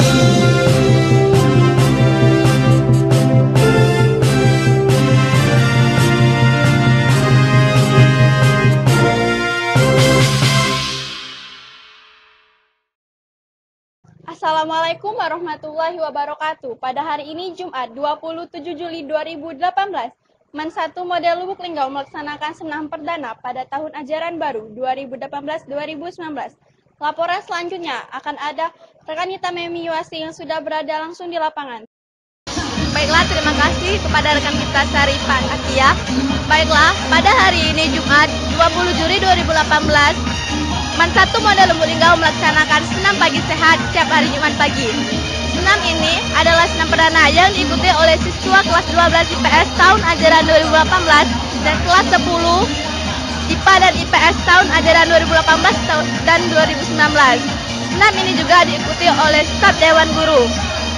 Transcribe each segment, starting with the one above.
Assalamualaikum warahmatullahi wabarakatuh. Pada hari ini Jumat 27 Juli 2018, Men 1 Model Lubuk Linggau melaksanakan senam perdana pada tahun ajaran baru 2018-2019. Laporan selanjutnya akan ada rekan kita Memi Yuasi yang sudah berada langsung di lapangan. Baiklah, terima kasih kepada rekan kita Sarifan Atia. Baiklah, pada hari ini Jumat 20 Juli 2018, Men 1 Model Lubuk Linggau melaksanakan senam pagi sehat setiap hari Jumat pagi. Senam ini adalah senam perdana yang diikuti oleh siswa kelas 12 IPS tahun ajaran 2018 dan kelas 10 IPA dan IPS tahun ajaran 2018 dan 2019. Senam ini juga diikuti oleh staf Dewan Guru.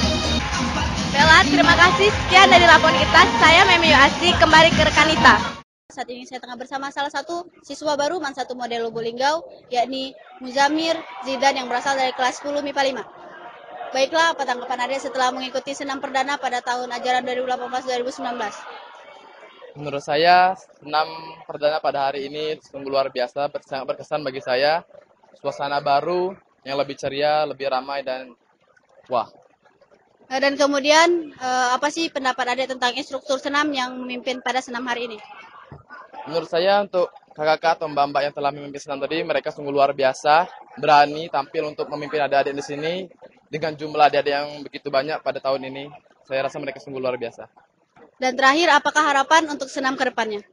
Bella, terima kasih. Sekian dari laporan kita. Saya Memi Yuasi, kembali ke rekan Nita. Saat ini saya tengah bersama salah satu siswa baru Men 1 Model Lubuk Linggau, yakni Muzamir Zidan yang berasal dari kelas 10 MIPA 5. Baiklah, apa tanggapan Anda setelah mengikuti senam perdana pada tahun ajaran 2018-2019? Menurut saya, senam perdana pada hari ini sungguh luar biasa, sangat berkesan bagi saya. Suasana baru yang lebih ceria, lebih ramai, dan wah. Dan kemudian, apa sih pendapat Anda tentang instruktur senam yang memimpin pada senam hari ini? Menurut saya, untuk kakak-kakak atau mbak-mbak yang telah memimpin senam tadi, mereka sungguh luar biasa, berani tampil untuk memimpin adik-adik di sini, dengan jumlah adik-adik yang begitu banyak pada tahun ini. Saya rasa mereka sungguh luar biasa. Dan terakhir, apakah harapan untuk senam ke depannya?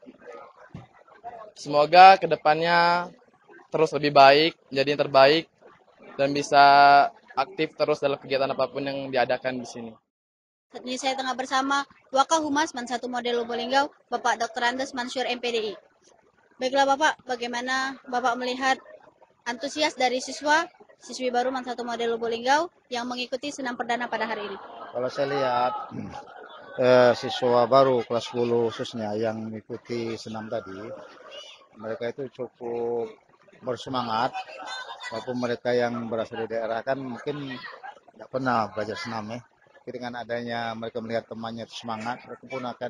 Semoga ke depannya terus lebih baik, menjadi yang terbaik, dan bisa aktif terus dalam kegiatan apapun yang diadakan di sini. Saat ini saya tengah bersama Wakil Humas Men 1 Model Lubuk Linggau, Bapak Dr. Andes Mansur MPDI. Baiklah Bapak, bagaimana Bapak melihat antusias dari siswi baru Men 1 Model Lubuk Linggau yang mengikuti senam perdana pada hari ini? Kalau saya lihat siswa baru kelas 10 khususnya yang mengikuti senam tadi, mereka itu cukup bersemangat. Walaupun mereka yang berasal dari daerah kan mungkin tidak pernah belajar senam ya. Tapi dengan adanya mereka melihat temannya semangat, mereka pun akan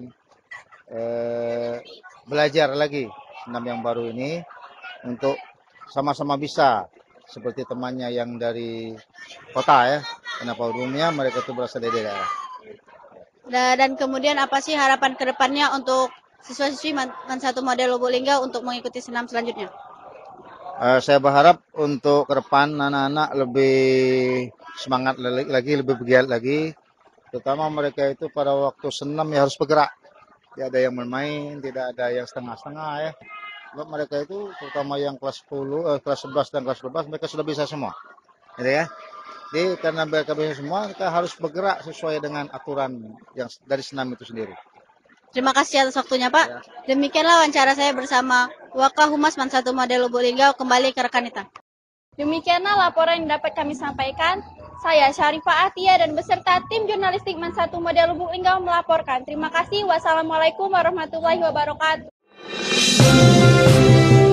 belajar lagi senam yang baru ini untuk sama-sama bisa seperti temannya yang dari kota ya. Kenapa umumnya mereka itu berasal dari daerah. Dan kemudian apa sih harapan ke depannya untuk siswa-siswi Men 1 Model Lubuk Linggau untuk mengikuti senam selanjutnya? Saya berharap untuk ke depan anak-anak lebih semangat lagi, lebih bergiat lagi. Terutama mereka itu pada waktu senam ya harus bergerak. Tidak ada yang bermain, tidak ada yang setengah-setengah ya. Sebab mereka itu terutama yang kelas 10, kelas 11 dan kelas 12 mereka sudah bisa semua. Gitu ya. Jadi karena mereka bisa semua, mereka harus bergerak sesuai dengan aturan yang dari senam itu sendiri. Terima kasih atas waktunya Pak. Demikianlah wawancara saya bersama Wakil Humas Men 1 Model Lubuk Linggau, kembali ke rekan Nita. Demikianlah laporan yang dapat kami sampaikan. Saya Syarifah Atia dan beserta tim jurnalistik Men 1 Model Lubuk Linggau melaporkan. Terima kasih. Wassalamualaikum warahmatullahi wabarakatuh.